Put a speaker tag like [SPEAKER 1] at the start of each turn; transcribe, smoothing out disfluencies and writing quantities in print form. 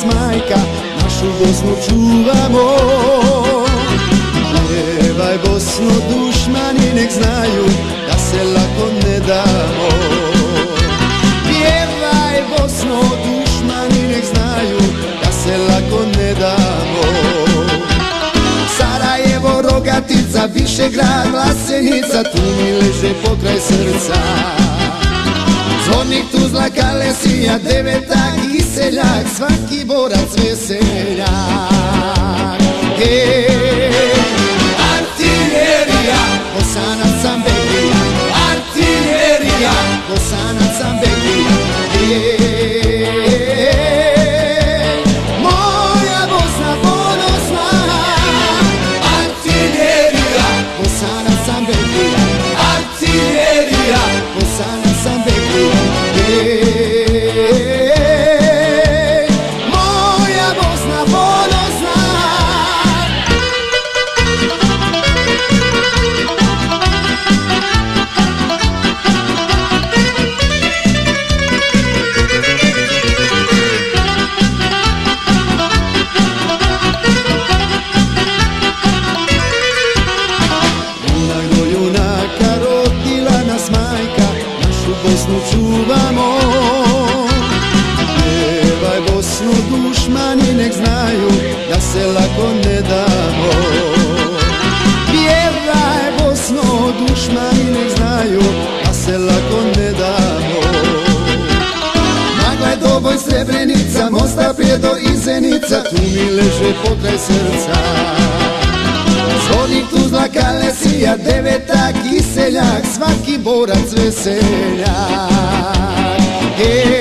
[SPEAKER 1] majka, našu Bosnu čuvamo. Pjevaj Bosno, dušmani nek znaju da se lako ne damo. Pjevaj Bosno, dušmani nek znaju da se lako ne damo. Sarajevo, Rogatica, Višegrad, Vlasenica, tu mi leže pokraj srca. Zvornik, Tuzla, Kalesija, Devetak i seljak, svaki borac veseljak. Artiljerija, Bosanac sam Beglija, artiljerija, Bosanac sam Beglija. Moja Bosna ponosna, artiljerija, Bosanac sam Beglija, artiljerija, Bosanac sam Beglija. Moja Bosna ponosna. Junak do junaka rodila nas majka, našu Bosnu čuvamo. Pjevaj Bosnu, dušmani nek znaju da se lako ne damo. Pjevaj Bosno, dušmani nek znaju da se lako ne damo. Magla, Doboj, Srebrenica, Mostar, Prijedor i Zenica, tu mi leže pokraj srca. Zvornik, Tuzla, Kalesija, Devetak i seljak, svaki borac veseljak.